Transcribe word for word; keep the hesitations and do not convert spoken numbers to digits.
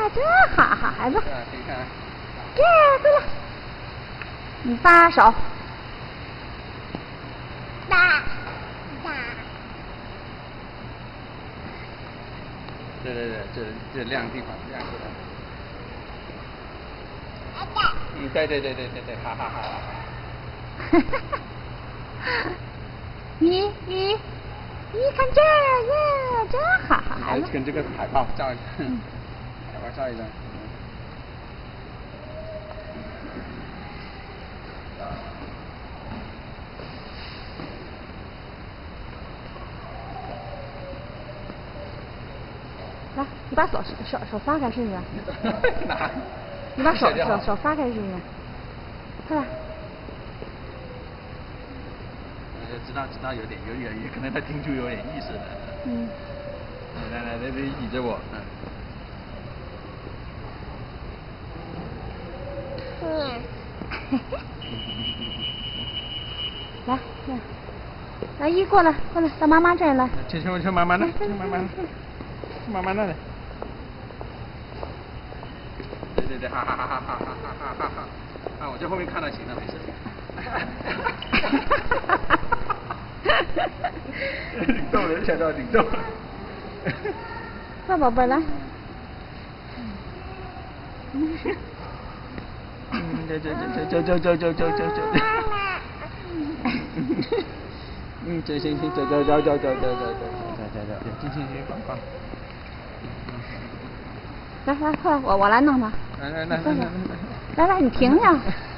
这好孩子。 你看。 这过来，你把手。打打。 对对对，这这亮地方亮地方。嗯，对对对对对对，哈哈哈哈。哈哈哈。你你你看这呀，真好孩子。 跟这个海报照一张，海报照一张。 来，你把手手手发开试试。 哪？ 你把手手手发开试试。快来。 呃，知道知道有点有点，可能他听出有点意思了。嗯。来来来，你倚着我。 嗯。来来，来一过来过来，到妈妈这儿来。 去去去妈妈那，去妈妈那，去妈妈那里。对对对，哈哈哈哈哈哈哈哈哈！啊，我在后面看到行了，没事。领逗人，想到领逗。 快宝贝来。 嗯，走走走走走走走走走走。嗯，走行行，走走走走走走走走走走走，进进去逛逛。 来来，快，我我来弄它。 来来来来来来。 来来，你停下。